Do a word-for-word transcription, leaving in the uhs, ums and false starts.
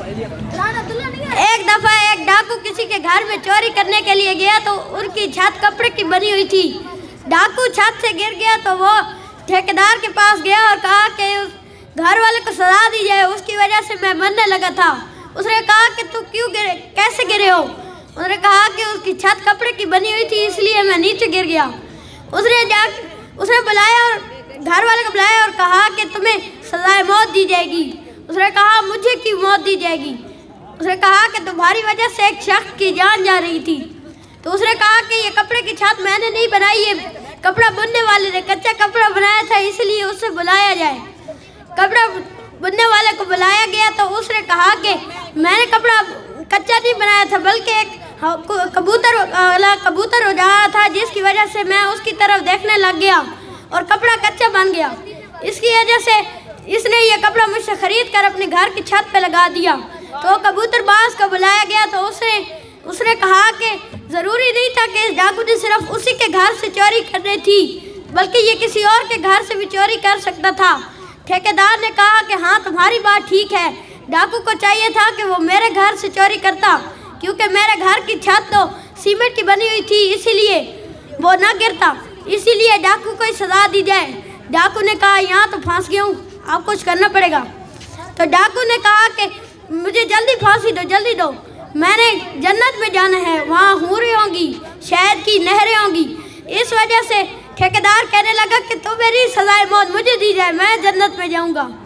एक दफा एक डाकू किसी के घर में चोरी करने के लिए गया तो उनकी छत कपड़े की बनी हुई थी। डाकू छत से गिर गया तो वो ठेकेदार के पास गया और कहा कि उस घर वाले को सजा दी जाए, उसकी वजह से मैं मरने लगा था। उसने कहा कि तू क्यों गिरे, कैसे गिरे हो? उसने कहा कि उसकी छत कपड़े की बनी हुई थी इसलिए मैं नीचे गिर गया। उसने जा उसने बुलाया और घर वाले को बुलाया और कहा कि तुम्हें सजाए मौत दी जाएगी। उसने कहा मुझे क्यों मौत दी जाएगी? उसने कहा कि तुम्हारी वजह से एक शख्स की जान जा रही थी। तो उसने कहा कि ये कपड़े की छत मैंने नहीं बनाई, ये कपड़ा बुनने वाले ने कच्चा कपड़ा बनाया था, इसलिए उसे बुलाया जाए। कपड़ा बुनने वाले को बुलाया गया तो उसने कहा कि मैंने कपड़ा कच्चा नहीं बनाया था बल्कि एक कबूतर वाला कबूतर हो रहा था, जिसकी वजह से मैं उसकी तरफ देखने लग गया और कपड़ा कच्चा बन गया। इसकी वजह से इसने ये कपड़ा मुझसे खरीद कर अपने घर की छत पे लगा दिया। तो कबूतरबाज को बुलाया गया तो उसने उसने कहा कि ज़रूरी नहीं था कि इस डाकू ने सिर्फ उसी के घर से चोरी करनी थी, बल्कि ये किसी और के घर से भी चोरी कर सकता था। ठेकेदार ने कहा कि हाँ तुम्हारी बात ठीक है, डाकू को चाहिए था कि वो मेरे घर से चोरी करता, क्योंकि मेरे घर की छत तो सीमेंट की बनी हुई थी इसीलिए वो ना गिरता, इसीलिए डाकू को ही सजा दी जाए। डाकू ने कहा यहाँ तो फंस गया हूँ, आप कुछ करना पड़ेगा। तो डाकू ने कहा कि मुझे जल्दी फांसी दो, जल्दी दो, मैंने जन्नत में जाना है, वहाँ हूरें होंगी, शहद की नहरें होंगी। इस वजह से ठेकेदार कहने लगा कि तो मेरी सजाए मौत मुझे दी जाए, मैं जन्नत में जाऊँगा।